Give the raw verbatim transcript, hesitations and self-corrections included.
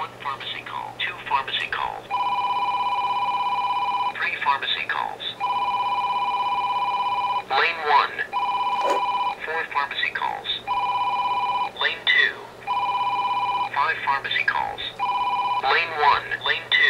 One pharmacy call. Two pharmacy calls. Three pharmacy calls. Lane one. Four pharmacy calls. Lane two. Five pharmacy calls. Lane one. Lane two.